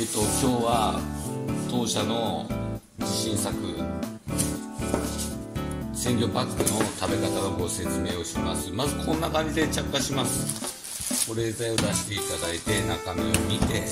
今日は当社の自信作鮮魚パックの食べ方のご説明をします。まずこんな感じで着火します。保冷剤を出していただいて中身を見て、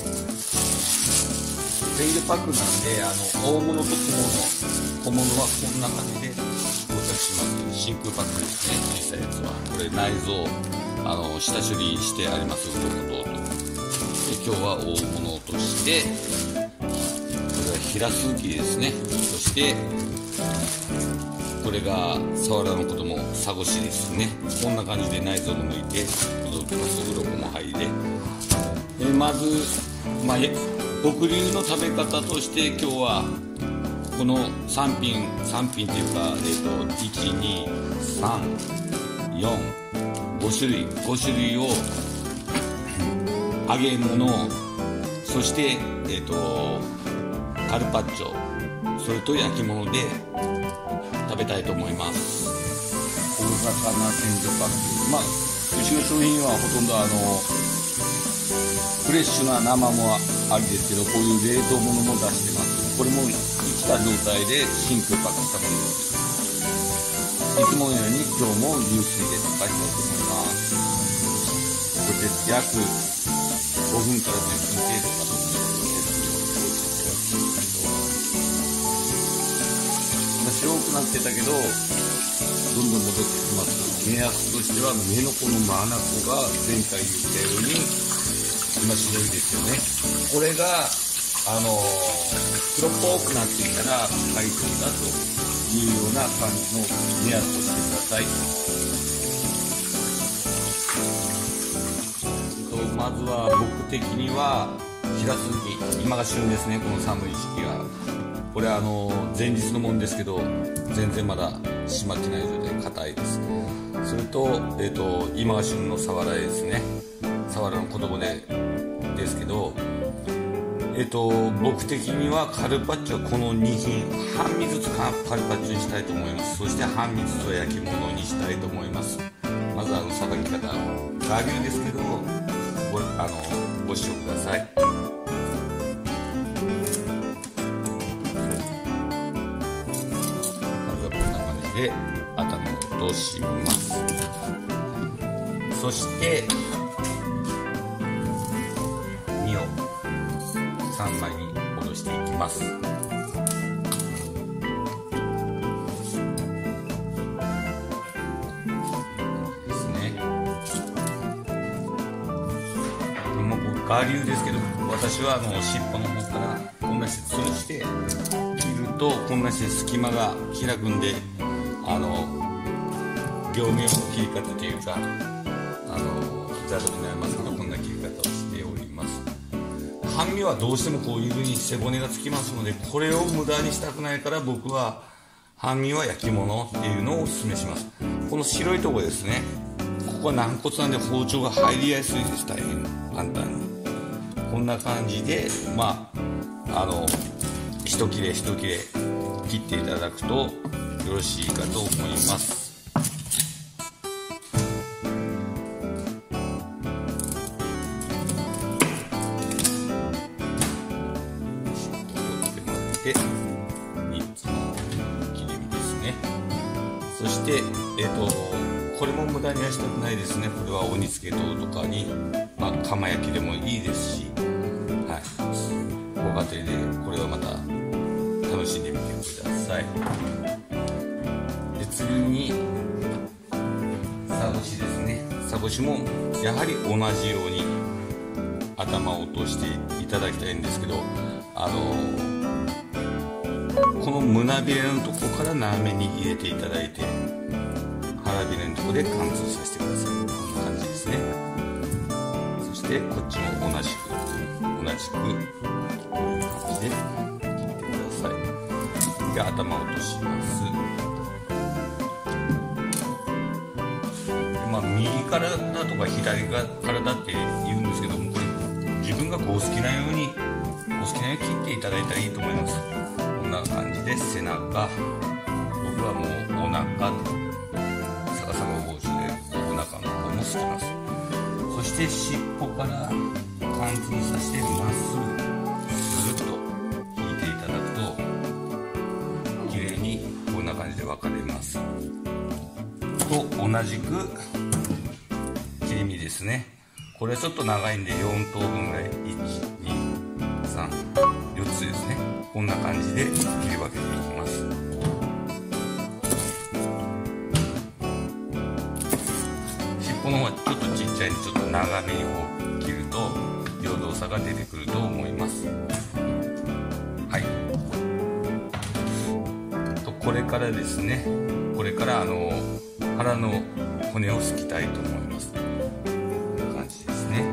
鮮魚パックなんで大物と小物はこんな感じで装着します。真空パックですね、小さいやつは。これ内臓下処理してあります。鱗等々で、今日は大物としてこれはヒラスウキですね。そしてこれがサワラのこともサゴシですね。こんな感じで内臓を抜いて届きます。鱗も剥いで、まず、僕流の食べ方として今日はこの3品っていうか、5種類を揚げ物、そしてカルパッチョ、それと焼き物で食べたいと思います。大魚鮮魚パック、うちの商品はほとんどフレッシュな生もありですけど、こういう冷凍物も出してます。これも生きた状態で真空パックしたものです。いつものように今日も流水で溶かしたいと思います。これで約5分から10分程度かと思います。白くなってたけどどんどん戻ってきます。目安としては目のこの真ん中が前回言ったように今白いですよね。これが黒っぽくなってきたら解凍だというような感じの目安としてください。まずは僕的にはヒラスウキ、今が旬ですね。この寒い時期が、これ前日のもんですけど全然まだ締まってない状態、硬いです。それと、今が旬のサワラですね。サワラの子供ですけど、僕的にはカルパッチョ、この2品半身ずつカルパッチョにしたいと思います。そして半身ずつは焼き物にしたいと思います。まずさばき方、我流ですけどご視聴ください。まずはこんな感じで頭を落とします。そして身を3枚におろしていきます。我流ですけど、私は尻尾の方からこんなして吊るして切ると、こんなして隙間が開くんで、業務用の切り方というかざるになりますけど、こんな切り方をしております。半身はどうしてもこういう風に背骨がつきますので、これを無駄にしたくないから僕は半身は焼き物っていうのをおすすめします。この白いところですね、ここは軟骨なんで包丁が入りやすいです。大変簡単にこんな感じで一切れ一切れ切っていただくとよろしいかと思います。で3つの切り身ですね。そしてこれも無駄にはしたくないですね。これはお煮付け等とかに釜焼きでもいいですし、ご家庭でこれはまた楽しんでみてください。で次にサゴシですね。サゴシもやはり同じように頭を落としていただきたいんですけど、この胸びれのとこから斜めに入れていただいて、腹びれのとこで貫通させてください。こんな感じですね。そしてこっちも同じくこういう感じで切ってください。で頭を落とします。右からだとか左からだって言うんですけども、これ自分がお好きなように切っていただいたらいいと思います。こんな感じで背中、僕はもうお腹逆さま包丁でお腹の方もすきます。そして尻尾から貫通させてまっすぐ分かれます。と同じく切り身ですね。これはちょっと長いんで4等分ぐらい、1,2,3,4つですね。こんな感じで切り分けていきます。尻尾の方はちょっとちっちゃいんで、ちょっと長めに切ると平等さが出てくると思います。はい。これからですね、これから腹の骨をすきたいと思います。こんな感じですね。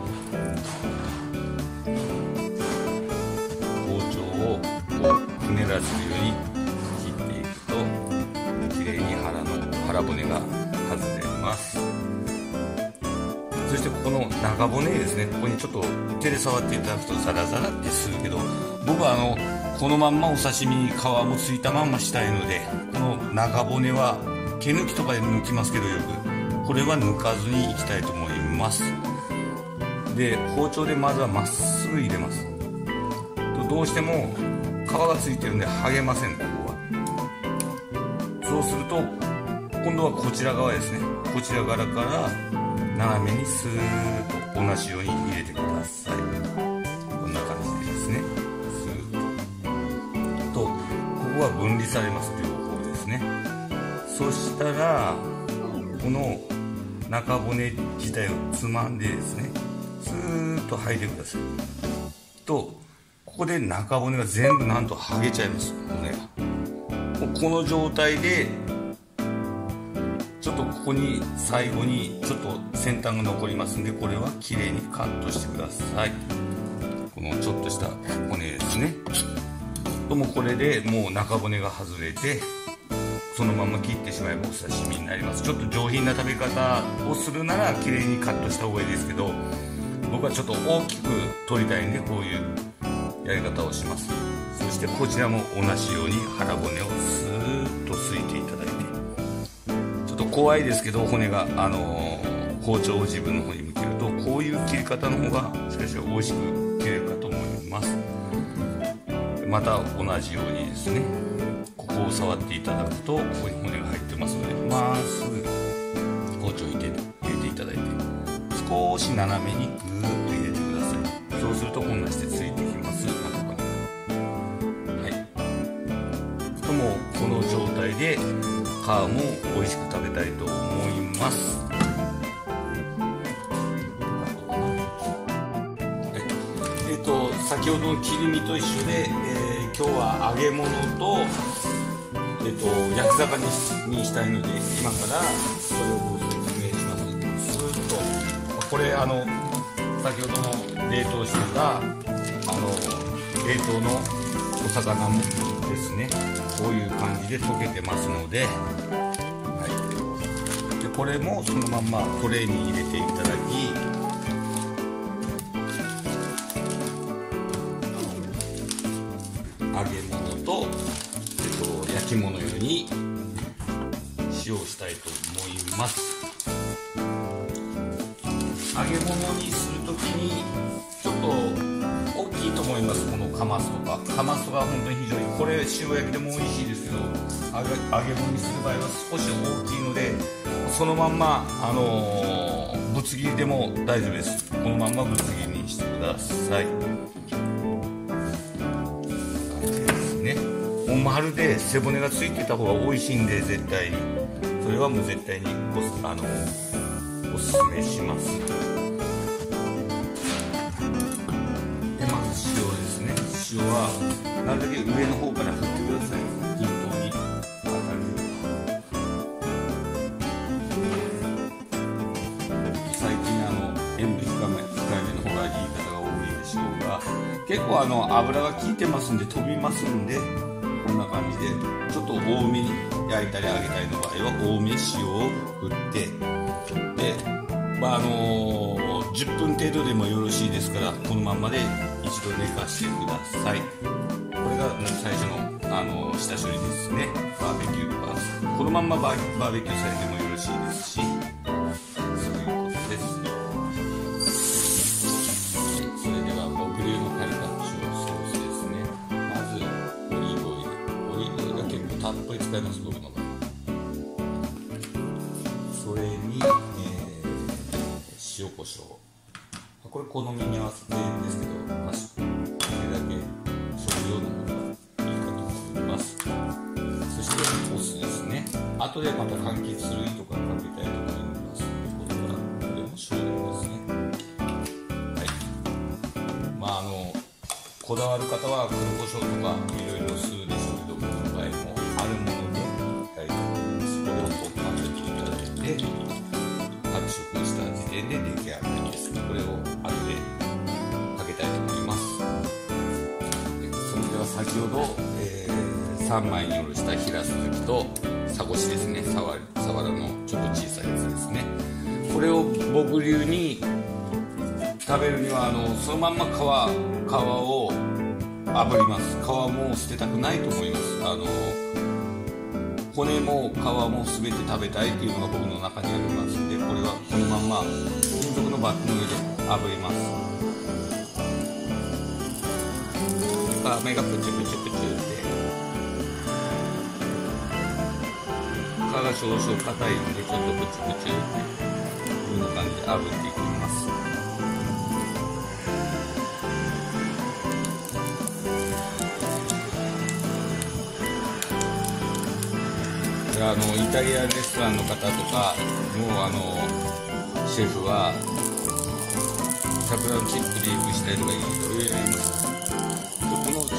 包丁をこうくねらせるように切っていくときれいに腹骨が外れます。そしてこの中骨ですね、ここにちょっと手で触っていただくとザラザラってするけど、僕はこのまんまお刺身に皮もついたまんましたいので、この中骨は毛抜きとかで抜きますけど、よくこれは抜かずにいきたいと思います。で、包丁でまずはまっすぐ入れます。どうしても皮がついてるんで剥げません、ここは。そうすると今度はこちら側ですね、こちら側から斜めにスーッと同じように入れてください。こんな感じでですね、スーッとここは分離されます、両方ですね。そしたらこの中骨自体をつまんでですね、スーッと剥いてください。とここで中骨が全部なんと剥げちゃいます、骨が。この状態でちょっとここに最後にちょっと先端が残りますんで、これはきれいにカットしてください。このちょっとした骨ですね。ともこれでもう中骨が外れて、そのまま切ってしまえばお刺身になります。ちょっと上品な食べ方をするならきれいにカットした方がいいですけど、僕はちょっと大きく取りたいんでこういうやり方をします。そしてこちらも同じように腹骨をスーッとすいていただいて、ちょっと怖いですけど骨が包丁を自分の方に向けると、こういう切り方の方がしかし美味しく切れるかと思います。また同じようにですね、ここを触っていただくとここに骨が入ってますので、まっすぐ包丁を入れていただいて、少し斜めにグーッと入れてください。そうするとこんなしてついてきます、中骨。はい。ともこの状態で皮も美味しく食べたいと思います。先ほどの切り身と一緒で、今日は揚げ物と、焼き魚にしたいので、今からそれをご説明します。スーッとこれ先ほどの冷凍してた冷凍のお魚もですね、こういう感じで溶けてますので、はい、でこれもそのまんまトレーに入れていただき、揚げ物と、焼き物用に使用したいと思います。揚げ物にするときにちょっと大きいと思います。このカマスとかが本当に非常に、これ塩焼きでも美味しいですけど、揚げ物にする場合は少し大きいので、そのまんまぶつ切りでも大丈夫です。このまんまぶつ切りにしてください。まるで背骨がついてた方が美味しいんで、絶対にそれはもう絶対におすすめします。でまず塩ですね。塩はなるだけ上の方から振ってください。均等に最近塩分控えめの方がいい方が多いでしょうが、結構油が効いてますんで飛びますんで、こんな感じでちょっと多めに焼いたり揚げたりの場合は多めに塩を振って、で10分程度でもよろしいですから、このままで一度寝かしてください。これが最初の下処理ですね。バーベキューとかこのまんまバーベキューされてもよろしいですし、そういうことです。それでは僕流のカルパッチョソースですね。まずオリーブオイルが結構たっぷり使います、僕の場合。 これ好みに合わせてですけど、まあ、それだけ食用のものがいいかと思います。そしてお酢ですね。後でまた柑橘類とかかけたいと思いますので、これも少量ですね。はい。まあこだわる方は黒胡椒とかいろいろするでしょうけど、僕の場合もあるものでやりたいと思います。これを混ぜていただいて、白色した時点で出来上がりです。これを後でかけたいと思います。それでは先ほど、3枚におろした平すずきとサゴシですね。サワラのちょっと小さいやつですね。これを僕流に食べるにはそのまんま皮を炙ります。皮も捨てたくないと思います。骨も皮も全て食べたいというのが僕の中にありますので、これはこのまんま金属のバットの上で炙ります。皮目がプチプチプチって皮が少々硬いのでちょっとプチプチってこんな感じで炙っていきます。イタリアンレストランの方とかもシェフは桜のチップでいくしたりとかいろいろやります。このち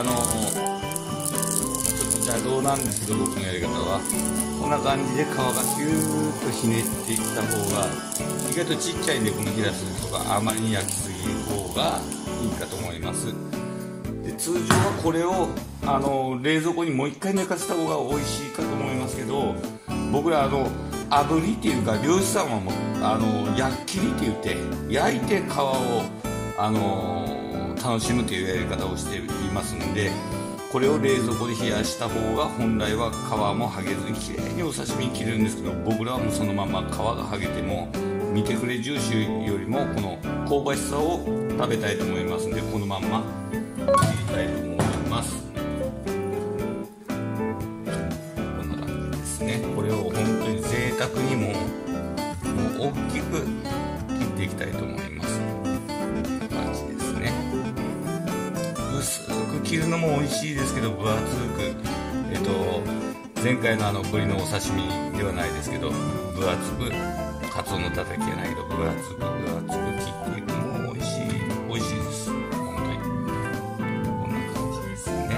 ょっと邪道なんですけど、僕のやり方はこんな感じで皮がヒューッとひねっていった方が意外とちっちゃいんで、この平すずきとかあまりに焼きすぎる方がいいかと思います。で通常はこれを冷蔵庫にもう一回寝かせた方が美味しいかと思いますけど、僕ら炙りっていうか漁師さんはもう焼き切りって言って焼いて皮を楽しむというやり方をしていますので、これを冷蔵庫で冷やした方が本来は皮も剥げずにきれいにお刺身に切れるんですけど、僕らはもうそのまま皮が剥げても見てくれ重視よりもこの香ばしさを食べたいと思いますので、このまんま切りたいと思います。これを本当に贅沢にもう大きく切っていきたいと思います。こんな感じですね。薄く切るのも美味しいですけど、分厚く前回のブリのお刺身ではないですけど、分厚くカツオのたたきじゃないけど分厚く切っていくのも美味しいです。本当にこんな感じですね。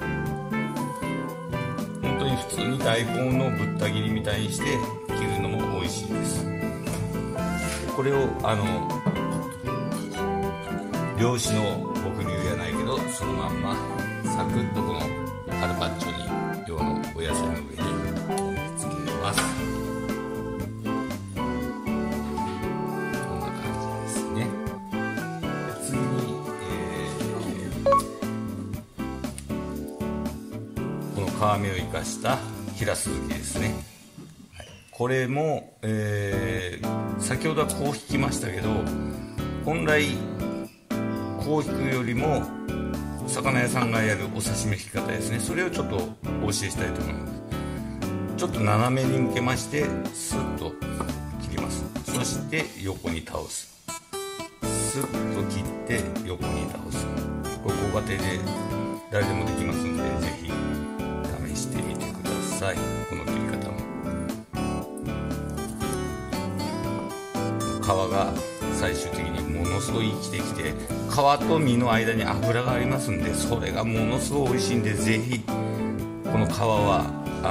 普通に大根のぶった切りみたいにして切るのも美味しいです。これを漁師の僕流じゃないけど、そのまんまサクッとこのカルパッチョに用のお野菜の上に盛り付けます。こんな感じですね。で次に、この皮目を生かした平すずきですね。はい、これも、先ほどはこう引きましたけど、本来こう引くよりも魚屋さんがやるお刺身の引き方ですね、それをちょっとお教えしたいと思います。ちょっと斜めに向けましてスッと切ります。そして横に倒す。スッと切って横に倒す。これご家庭で誰でもできますので、ぜひ試してみてください。この切り方も皮が最終的にものすごい生きてきて、皮と身の間に脂がありますんで、それがものすごい美味しいんで、ぜひこの皮は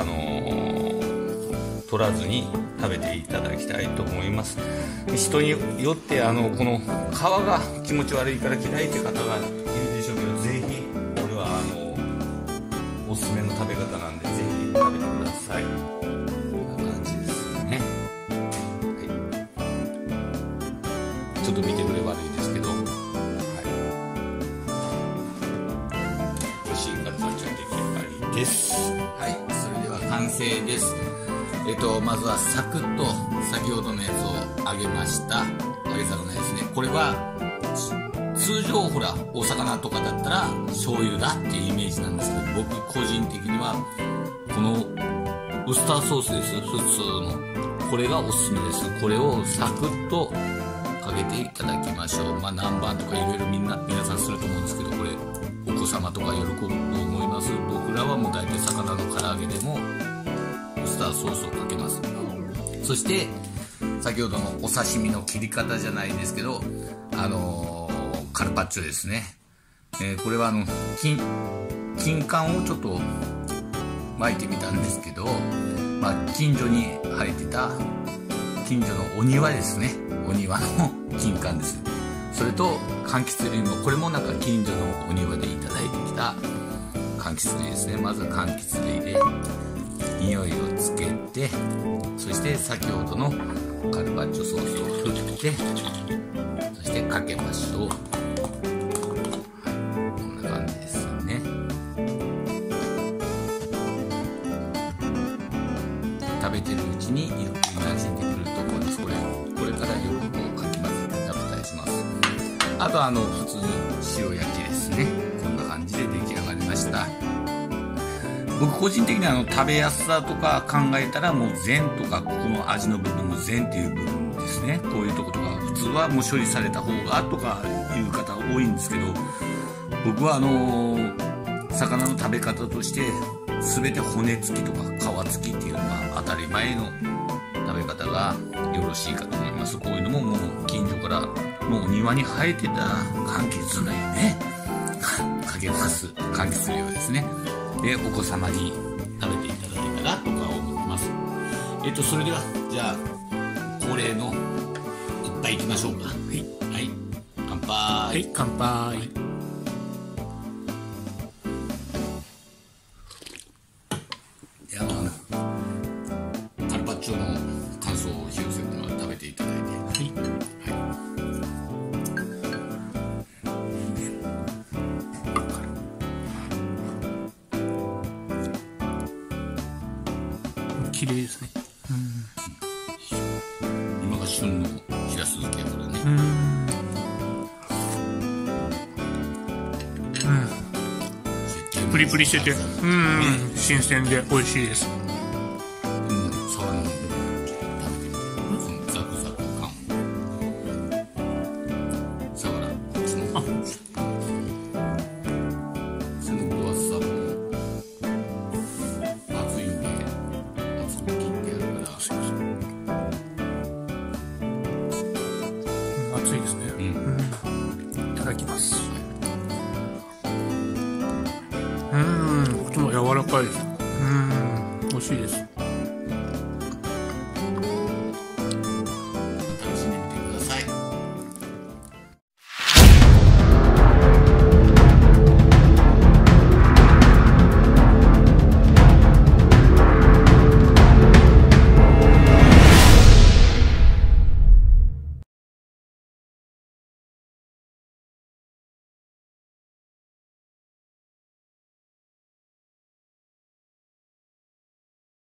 取らずに食べていただきたいと思います。人によってこの皮が気持ち悪いから嫌いという方がいるでしょうけど、ぜひこれはおすすめの食べ方なんで、ぜひ食べてください。こんな感じですね。ちょっと見てくれ悪いですけど、はい、美味しいカルパッチョの出来上がりです。はい、それでは完成です。まずはサクッと先ほどのやつを揚げました揚げ魚ですね。これは通常ほらお魚とかだったら醤油だっていうイメージなんですけど、僕個人的にはこのウスターソースです。普通のこれがおすすめです。これをサクッとかけていただきましょう。まあ南蛮とかいろいろ皆さんすると思うんですけど、これお子様とか喜ぶと思います。僕らはもう大体魚の唐揚げでもウスターソースをかけます。そして先ほどのお刺身の切り方じゃないですけど、カルパッチョですね。これは金柑をちょっと巻いてみたんですけど、まあ、近所に生えてた近所のお庭ですね。お庭の金柑です。それと柑橘類も、これもなんか近所のお庭でいただいてきた柑橘類ですね。まずは柑橘類で匂いをつけて、そして先ほどのカルパッチョソースを振って、そしてかけましょう。こんな感じですね。食べてるうちによく馴染んでくると思います。これからよくかき混ぜて食べたりします。あと普通に塩焼きですね。こんな感じで出来上がりました。僕個人的に食べやすさとか考えたら、もう善とかここの味の部分の善っていう部分ですね。こういうとことか普通はもう処理された方がとかいう方多いんですけど、僕は魚の食べ方として全て骨付きとか皮付きっていうのが当たり前の食べ方がよろしいかと思います。こういうのももう近所からもうお庭に生えてた柑橘類ねかけます。柑橘類をですね。で、お子様に食べていただいたらとか思います。それでは、じゃあ、恒例の一杯いきましょうか。はい。はい。乾杯。 はい、乾杯。 で、カルパッチョの感想を広瀬君が食べていただいて。はい。 綺麗ですね。 今が旬のヒラス漬けやからね。 プリプリしてて、新鮮で美味しいです。